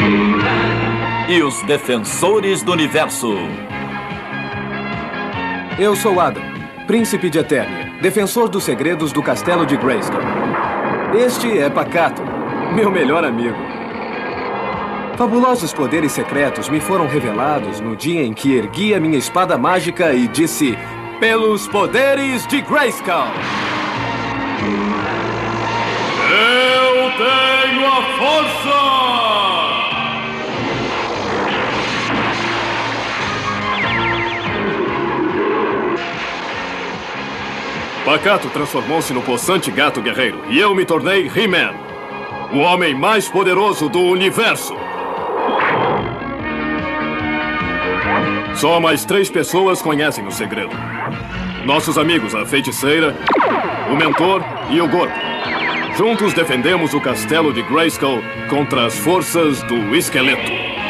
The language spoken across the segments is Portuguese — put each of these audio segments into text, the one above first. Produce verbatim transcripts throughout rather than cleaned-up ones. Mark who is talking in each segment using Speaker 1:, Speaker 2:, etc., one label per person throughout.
Speaker 1: E os Defensores do Universo.
Speaker 2: Eu sou Adam, Príncipe de Eternia, defensor dos segredos do Castelo de Grayskull. Este é Pacato, meu melhor amigo. Fabulosos poderes secretos me foram revelados no dia em que ergui a minha espada mágica e disse: pelos poderes de Grayskull!
Speaker 3: Eu tenho a força!
Speaker 4: Pacato transformou-se no possante gato guerreiro e eu me tornei He-Man, o homem mais poderoso do universo. Só mais três pessoas conhecem o segredo. Nossos amigos, a Feiticeira, o Mentor e o Gordo. Juntos defendemos o castelo de Grayskull contra as forças do Esqueleto.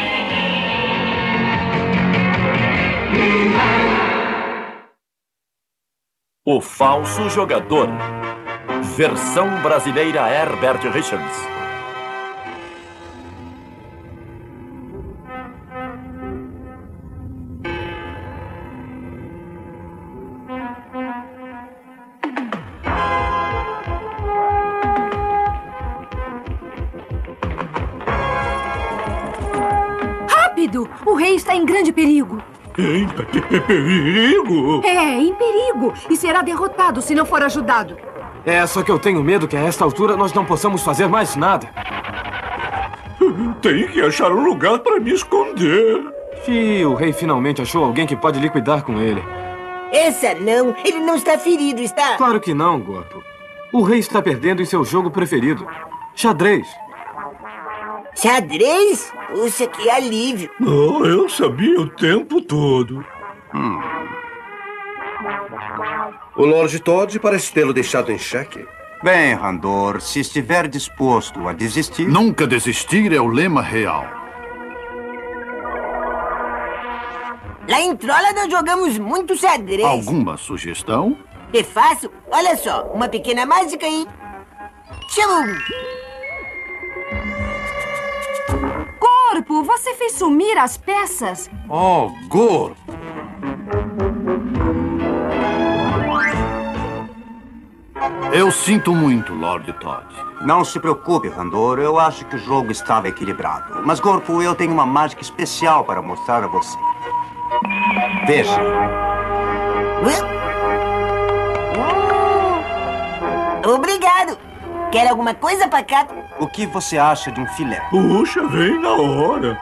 Speaker 1: O Falso Jogador. Versão brasileira Herbert Richards.
Speaker 5: Rápido! O rei está em grande perigo.
Speaker 3: Em perigo?
Speaker 5: É, em perigo. E será derrotado se não for ajudado.
Speaker 2: É, só que eu tenho medo que a esta altura nós não possamos fazer mais nada.
Speaker 3: Tem que achar um lugar para me esconder.
Speaker 2: E o rei finalmente achou alguém que pode liquidar com ele.
Speaker 6: Essa não. Ele não está ferido, está?
Speaker 2: Claro que não, Gordo. O rei está perdendo em seu jogo preferido. Xadrez.
Speaker 6: Xadrez? Puxa, que alívio.
Speaker 3: Oh, eu sabia o tempo todo.
Speaker 7: Hum. O Lord Todd parece tê-lo deixado em xeque.
Speaker 8: Bem, Randor, se estiver disposto a desistir...
Speaker 9: Nunca desistir é o lema real.
Speaker 6: Lá em Trolla nós jogamos muito xadrez.
Speaker 9: Alguma sugestão?
Speaker 6: É fácil. Olha só, uma pequena mágica e... Tchum!
Speaker 5: Corpo, você fez sumir as peças?
Speaker 9: Oh, Gordo! Eu sinto muito, Lord Todd.
Speaker 8: Não se preocupe, Randor. Eu acho que o jogo estava equilibrado. Mas, Corpo, eu tenho uma mágica especial para mostrar a você. Veja.
Speaker 6: Obrigado. Quer alguma coisa, Pacato?
Speaker 8: O que você acha de um filé?
Speaker 3: Puxa, vem na hora.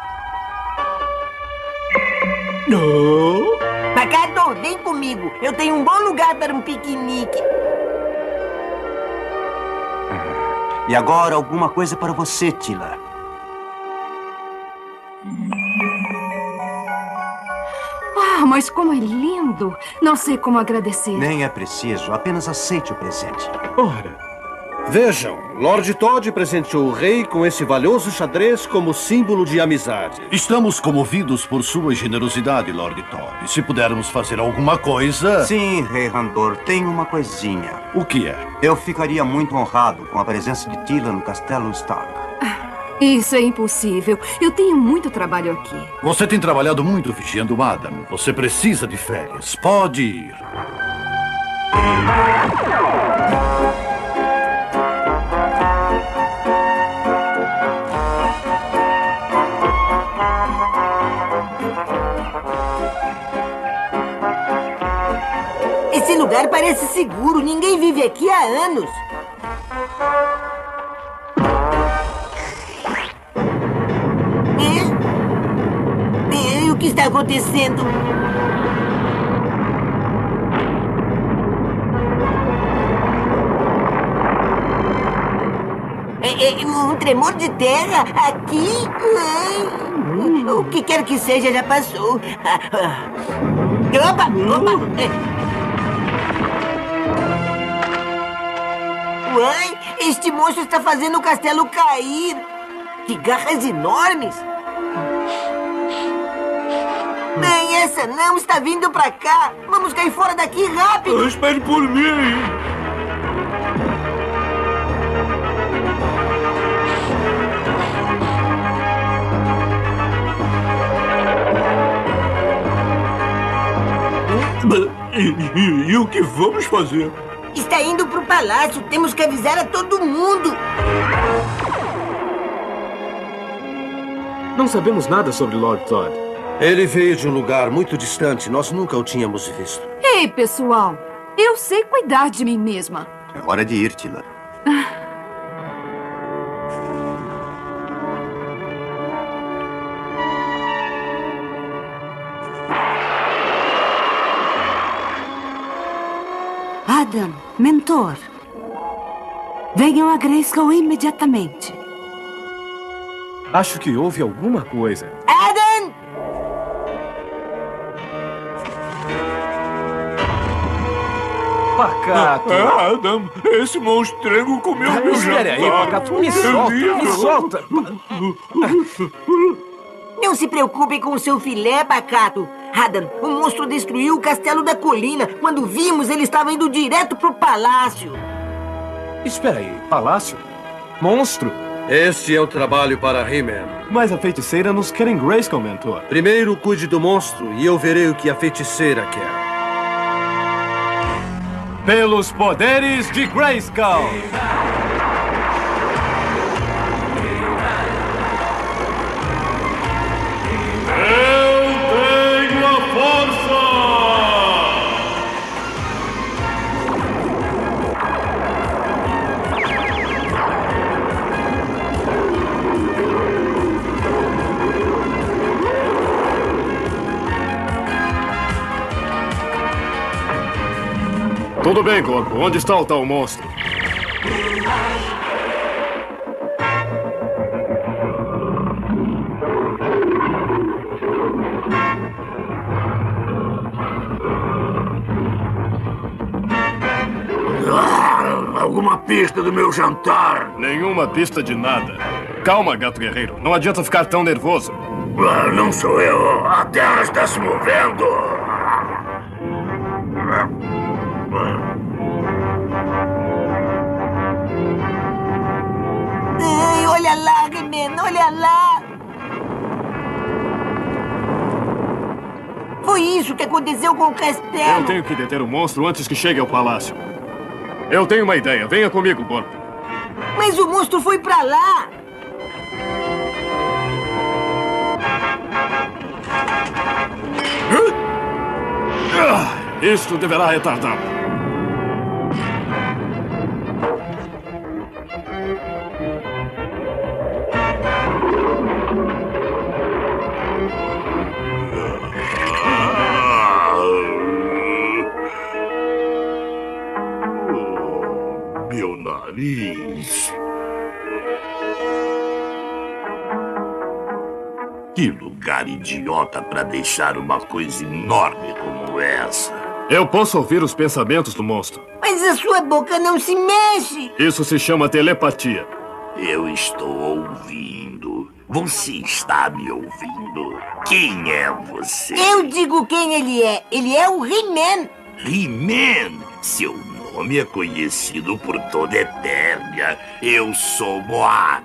Speaker 3: Não.
Speaker 6: Pacato, vem comigo. Eu tenho um bom lugar para um piquenique.
Speaker 8: E agora alguma coisa para você, Tila.
Speaker 5: Ah, mas como é lindo. Não sei como agradecer.
Speaker 8: Nem é preciso. Apenas aceite o presente.
Speaker 7: Ora. Vejam, Lord Todd presenteou o rei com esse valioso xadrez como símbolo de amizade.
Speaker 9: Estamos comovidos por sua generosidade, Lord Todd. Se pudermos fazer alguma coisa...
Speaker 8: Sim, Rei Randor, tem uma coisinha.
Speaker 9: O que é?
Speaker 8: Eu ficaria muito honrado com a presença de Tila no Castelo Stark.
Speaker 5: Isso é impossível. Eu tenho muito trabalho aqui.
Speaker 9: Você tem trabalhado muito vigiando o Adam. Você precisa de férias. Pode ir.
Speaker 6: Esse lugar parece seguro. Ninguém vive aqui há anos. É? É, o que está acontecendo? É, é, um tremor de terra aqui? Ai, o que quer que seja já passou. Opa! Opa! É. Uai, este monstro está fazendo o castelo cair. Que garras enormes. Nem essa não está vindo pra cá. Vamos cair fora daqui rápido.
Speaker 3: Espere por mim. E, e, e o que vamos fazer?
Speaker 6: Está indo pro palácio. Temos que avisar a todo mundo.
Speaker 2: Não sabemos nada sobre Lord Todd.
Speaker 7: Ele veio de um lugar muito distante. Nós nunca o tínhamos visto.
Speaker 5: Ei, pessoal. Eu sei cuidar de mim mesma.
Speaker 8: É hora de ir, Tila.
Speaker 10: Adam, mentor. Venham a Grayskull imediatamente.
Speaker 2: Acho que houve alguma coisa.
Speaker 6: Adam!
Speaker 2: Pacato!
Speaker 3: Ah, Adam, esse monstrengo comeu
Speaker 2: Ah,
Speaker 3: meu
Speaker 2: espere aí,
Speaker 3: jantar.
Speaker 2: Pacato. Me solta, me solta.
Speaker 6: Não se preocupe com o seu filé, Pacato. Adam, o monstro destruiu o castelo da colina. Quando vimos, ele estava indo direto pro palácio.
Speaker 2: Espera aí, palácio? Monstro?
Speaker 7: Este é o trabalho para He-Man.
Speaker 2: Mas a feiticeira nos quer em Grayskull, mentor.
Speaker 7: Primeiro cuide do monstro e eu verei o que a feiticeira quer.
Speaker 2: Pelos poderes de Grayskull!
Speaker 4: Tudo bem, Corpo. Onde está o tal monstro?
Speaker 3: Alguma pista do meu jantar?
Speaker 4: Nenhuma pista de nada. Calma, gato guerreiro. Não adianta ficar tão nervoso.
Speaker 3: Ah, não sou eu. A terra está se movendo.
Speaker 6: Ai, olha lá, He-Man, olha lá. Foi isso que aconteceu com o castelo.
Speaker 4: Eu tenho que deter o monstro antes que chegue ao palácio. Eu tenho uma ideia. Venha comigo, Corpo.
Speaker 6: Mas o monstro foi pra lá.
Speaker 4: Ah, isto deverá retardá-lo.
Speaker 3: Meu nariz. Que lugar idiota para deixar uma coisa enorme como essa.
Speaker 4: Eu posso ouvir os pensamentos do monstro.
Speaker 6: Mas a sua boca não se mexe.
Speaker 4: Isso se chama telepatia.
Speaker 3: Eu estou ouvindo. Você está me ouvindo? Quem é você?
Speaker 6: Eu digo quem ele é. Ele é o He-Man.
Speaker 3: He-Man? Seu nome é conhecido por toda a Eternia. Eu sou Moab.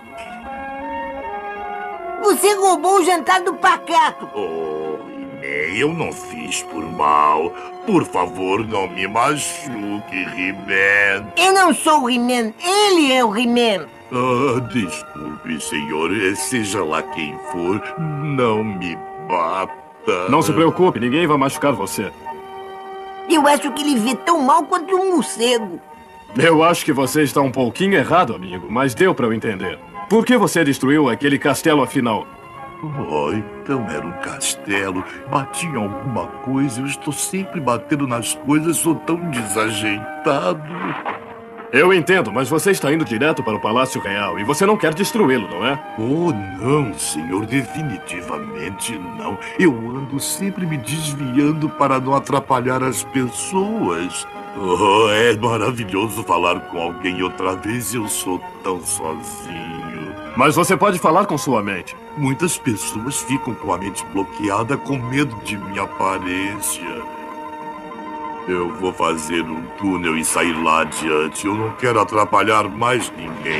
Speaker 6: Você roubou o jantar do Pacato.
Speaker 3: Oh, He-Man, eu não fiz por mal. Por favor, não me machuque, He-Man.
Speaker 6: Eu não sou o He-Man. Ele é o He-Man.
Speaker 3: Ah, desculpe, senhor. Seja lá quem for, não me bata.
Speaker 4: Não se preocupe, ninguém vai machucar você.
Speaker 6: Eu acho que ele vê tão mal quanto um morcego.
Speaker 4: Eu acho que você está um pouquinho errado, amigo, mas deu para eu entender. Por que você destruiu aquele castelo afinal?
Speaker 3: Oh, então era um castelo. Bati em alguma coisa. Eu estou sempre batendo nas coisas. Sou tão desajeitado.
Speaker 4: Eu entendo, mas você está indo direto para o Palácio Real e você não quer destruí-lo, não é?
Speaker 3: Oh, não, senhor. Definitivamente não. Eu ando sempre me desviando para não atrapalhar as pessoas. Oh, é maravilhoso falar com alguém outra vez. Eu sou tão sozinho.
Speaker 4: Mas você pode falar com sua mente.
Speaker 3: Muitas pessoas ficam com a mente bloqueada com medo de minha aparência. Eu vou fazer um túnel e sair lá adiante. Eu não quero atrapalhar mais ninguém.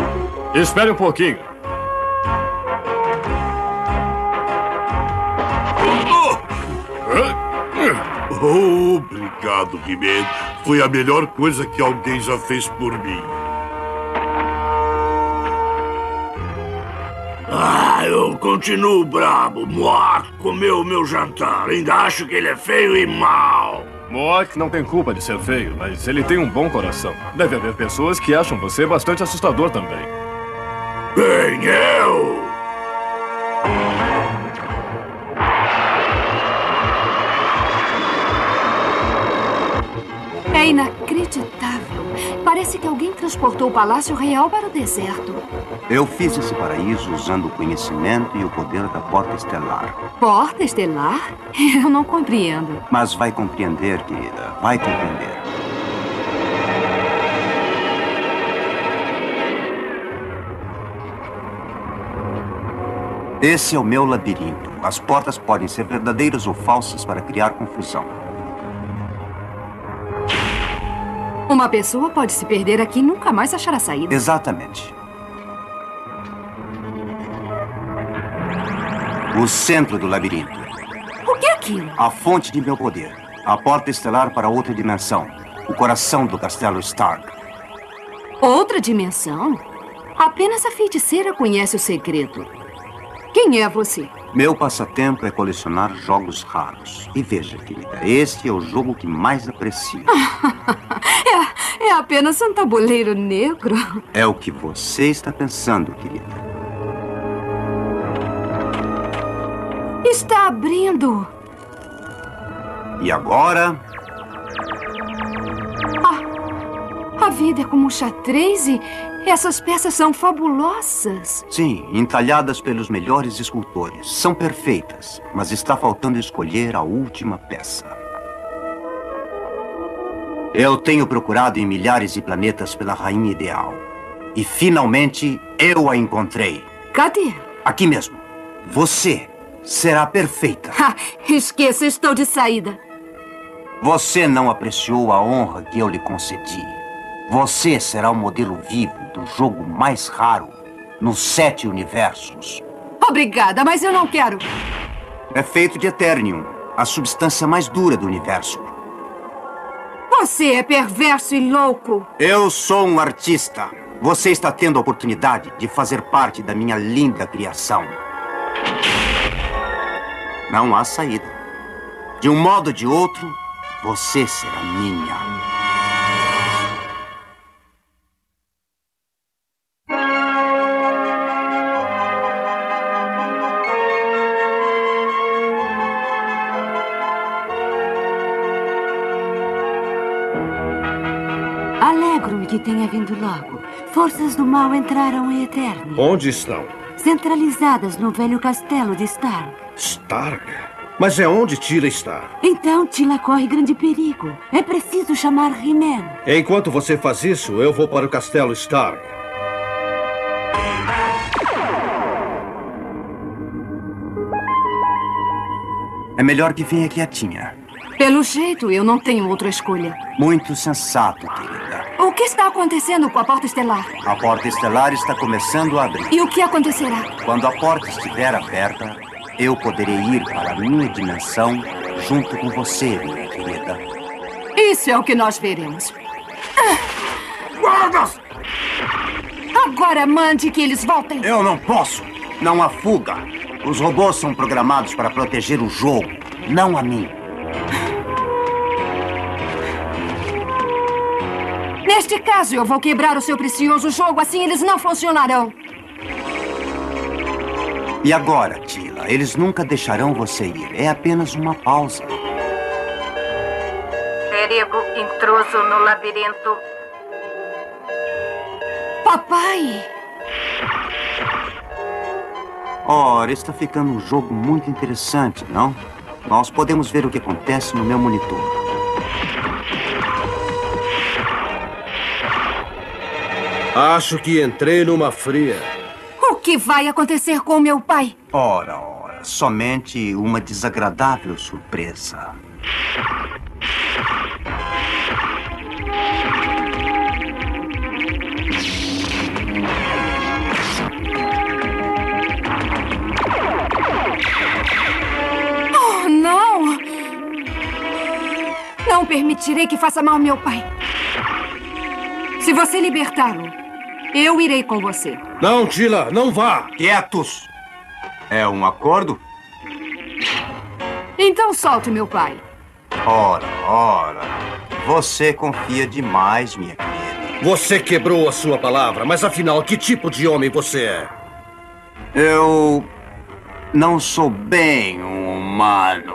Speaker 4: Espere um pouquinho.
Speaker 3: Oh, obrigado, He-Man. Foi a melhor coisa que alguém já fez por mim.
Speaker 11: Ah, eu continuo brabo. Moak comeu o meu jantar. Ainda acho que ele é feio e mau.
Speaker 4: Moak não tem culpa de ser feio, mas ele tem um bom coração. Deve haver pessoas que acham você bastante assustador também.
Speaker 11: Bem, eu...
Speaker 5: É inacreditável. Parece que alguém transportou o Palácio Real para o deserto.
Speaker 8: Eu fiz esse paraíso usando o conhecimento e o poder da Porta Estelar.
Speaker 5: Porta Estelar? Eu não compreendo.
Speaker 8: Mas vai compreender, querida. Vai compreender. Esse é o meu labirinto. As portas podem ser verdadeiras ou falsas para criar confusão.
Speaker 5: Uma pessoa pode se perder aqui e nunca mais achar a saída.
Speaker 8: Exatamente. O centro do labirinto.
Speaker 5: O que é aquilo?
Speaker 8: A fonte de meu poder. A porta estelar para outra dimensão. O coração do Castelo Stark.
Speaker 5: Outra dimensão? Apenas a feiticeira conhece o segredo. Quem é você?
Speaker 8: Meu passatempo é colecionar jogos raros. E veja, querida, este é o jogo que mais aprecio.
Speaker 5: é, é apenas um tabuleiro negro.
Speaker 8: É o que você está pensando, querida.
Speaker 5: Está abrindo.
Speaker 8: E agora?
Speaker 5: Ah, a vida é como um xadrez e essas peças são fabulosas.
Speaker 8: Sim, entalhadas pelos melhores escultores. São perfeitas, mas está faltando escolher a última peça. Eu tenho procurado em milhares de planetas pela Rainha Ideal. E finalmente eu a encontrei.
Speaker 5: Cadê?
Speaker 8: Aqui mesmo. Você será perfeita.
Speaker 5: Ah, esqueça, estou de saída.
Speaker 8: Você não apreciou a honra que eu lhe concedi. Você será o modelo vivo do jogo mais raro nos sete universos.
Speaker 5: Obrigada, mas eu não quero.
Speaker 8: É feito de Eternium, a substância mais dura do universo.
Speaker 5: Você é perverso e louco.
Speaker 8: Eu sou um artista. Você está tendo a oportunidade de fazer parte da minha linda criação. Não há saída. De um modo ou de outro, você será minha.
Speaker 10: Alegro-me que tenha vindo logo. Forças do mal entraram em Eternia.
Speaker 7: Onde estão?
Speaker 10: Centralizadas no velho castelo de Stark.
Speaker 7: Stark? Mas é onde Tila está?
Speaker 10: Então Tila corre grande perigo. É preciso chamar He-Man.
Speaker 7: Enquanto você faz isso, eu vou para o castelo Stark.
Speaker 8: É melhor que venha quietinha.
Speaker 5: Pelo jeito, eu não tenho outra escolha.
Speaker 8: Muito sensato, querida.
Speaker 5: O que está acontecendo com a Porta Estelar?
Speaker 8: A Porta Estelar está começando a abrir.
Speaker 5: E o que acontecerá?
Speaker 8: Quando a porta estiver aberta, eu poderei ir para a minha dimensão junto com você, minha querida.
Speaker 5: Isso é o que nós veremos.
Speaker 11: Guardas!
Speaker 5: Agora mande que eles voltem.
Speaker 8: Eu não posso. Não há fuga. Os robôs são programados para proteger o jogo, não a mim.
Speaker 5: Neste caso, eu vou quebrar o seu precioso jogo, assim eles não funcionarão.
Speaker 8: E agora, Tila, eles nunca deixarão você ir. É apenas uma pausa.
Speaker 5: Perigo intruso no labirinto. Papai!
Speaker 8: Ora, está ficando um jogo muito interessante, não? Nós podemos ver o que acontece no meu monitor.
Speaker 7: Acho que entrei numa fria.
Speaker 5: O que vai acontecer com meu pai?
Speaker 8: Ora, ora, somente uma desagradável surpresa.
Speaker 5: Oh, não! Não permitirei que faça mal ao meu pai. Se você libertá-lo, eu irei com você.
Speaker 7: Não, Tila, não vá.
Speaker 8: Quietos. É um acordo?
Speaker 5: Então solte meu pai.
Speaker 8: Ora, ora. Você confia demais, minha querida.
Speaker 7: Você quebrou a sua palavra, mas afinal, que tipo de homem você é?
Speaker 8: Eu não sou bem um humano.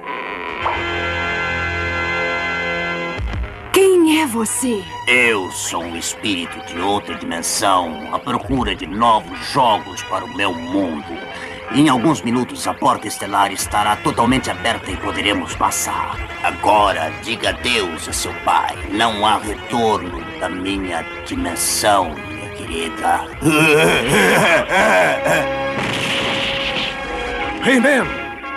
Speaker 5: Quem é você?
Speaker 12: Eu sou um espírito de outra dimensão, à procura de novos jogos para o meu mundo. Em alguns minutos, a porta estelar estará totalmente aberta e poderemos passar. Agora, diga adeus a seu pai. Não há retorno da minha dimensão, minha querida.
Speaker 7: He-Man!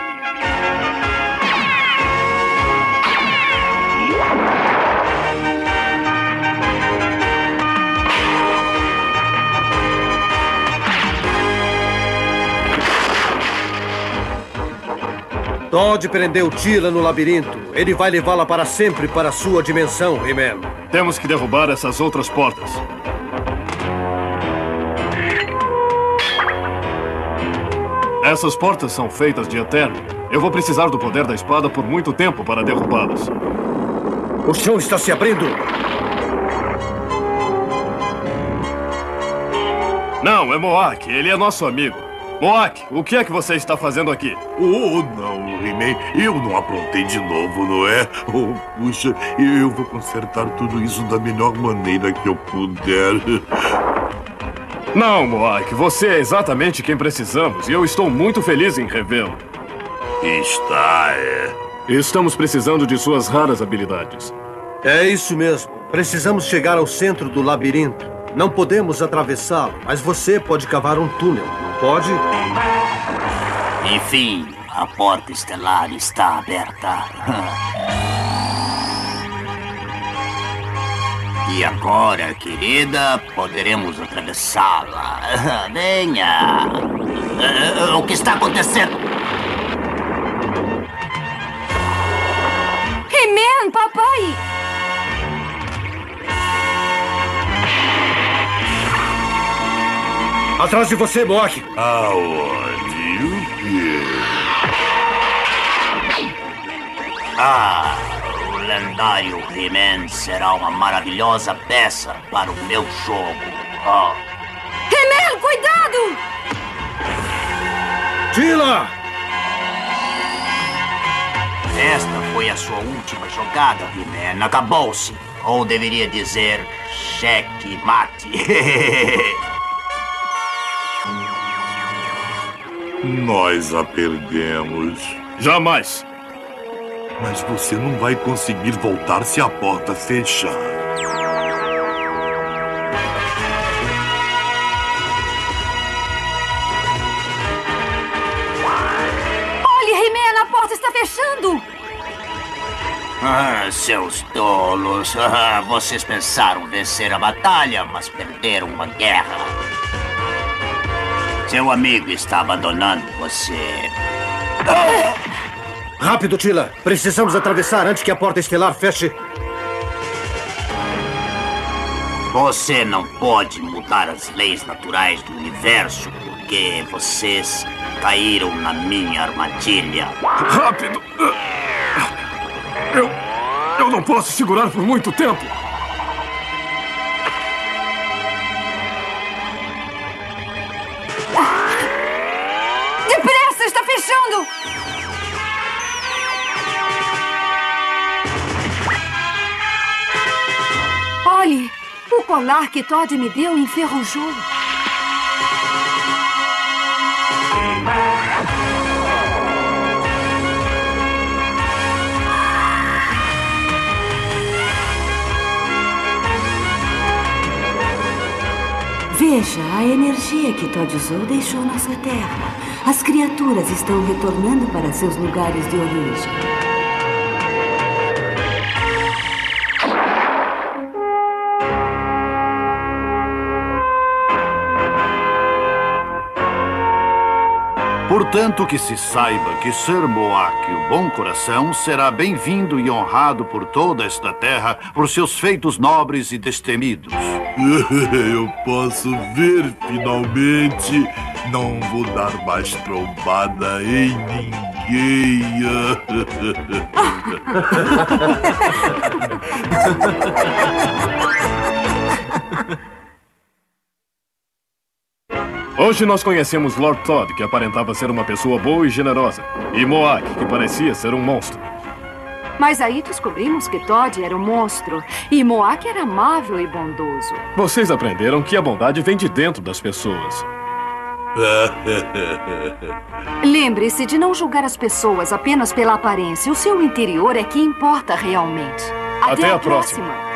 Speaker 7: Todd prendeu Tila no labirinto. Ele vai levá-la para sempre para a sua dimensão, He-Man.
Speaker 4: Temos que derrubar essas outras portas. Essas portas são feitas de eterno. Eu vou precisar do poder da espada por muito tempo para derrubá-las.
Speaker 7: O chão está se abrindo.
Speaker 4: Não, é Moak. Ele é nosso amigo. Moak, o que é que você está fazendo aqui?
Speaker 3: Oh, não, He-Man. Eu não aprontei de novo, não é? Oh, puxa, eu vou consertar tudo isso da melhor maneira que eu puder.
Speaker 4: Não, Moak, você é exatamente quem precisamos e eu estou muito feliz em revê-lo.
Speaker 3: Está, é.
Speaker 4: Estamos precisando de suas raras habilidades.
Speaker 7: É isso mesmo. Precisamos chegar ao centro do labirinto. Não podemos atravessá-lo, mas você pode cavar um túnel, não pode?
Speaker 12: Enfim, a porta estelar está aberta. E agora, querida, poderemos atravessá-la. Venha! O que está acontecendo?
Speaker 5: He-Man, papai!
Speaker 7: Atrás de você, Moak!
Speaker 3: Aonde? O quê?
Speaker 12: Ah, o lendário He-Man será uma maravilhosa peça para o meu jogo. Oh.
Speaker 5: He-Man, cuidado!
Speaker 7: Tila!
Speaker 12: Esta foi a sua última jogada, He-Man. Acabou-se. Ou deveria dizer, cheque mate.
Speaker 3: Nós a perdemos.
Speaker 4: Jamais.
Speaker 3: Mas você não vai conseguir voltar se a porta fechar.
Speaker 5: Olhe, He-Man, a porta está fechando.
Speaker 12: Ah, seus tolos. Ah, vocês pensaram vencer a batalha, mas perderam uma guerra. Seu amigo está abandonando você.
Speaker 7: Ah! Rápido, Tila. Precisamos atravessar antes que a porta estelar feche.
Speaker 12: Você não pode mudar as leis naturais do universo porque vocês caíram na minha armadilha.
Speaker 4: Rápido! Eu... Eu não posso segurar por muito tempo.
Speaker 5: Depressa, está fechando! Olhe, o colar que Todd me deu enferrujou.
Speaker 10: Veja, a energia que Todd usou deixou nossa Terra. As criaturas estão retornando para seus lugares de origem.
Speaker 9: Portanto, que se saiba que Sir Moak, o Bom Coração, será bem-vindo e honrado por toda esta terra por seus feitos nobres e destemidos.
Speaker 3: Eu posso ver, finalmente. Não vou dar mais trombada em ninguém.
Speaker 4: Hoje nós conhecemos Lord Todd, que aparentava ser uma pessoa boa e generosa, e Moak, que parecia ser um monstro.
Speaker 5: Mas aí descobrimos que Todd era um monstro e Moak era amável e bondoso.
Speaker 4: Vocês aprenderam que a bondade vem de dentro das pessoas.
Speaker 5: Lembre-se de não julgar as pessoas apenas pela aparência. O seu interior é que importa realmente.
Speaker 4: Até, Até a próxima. próxima.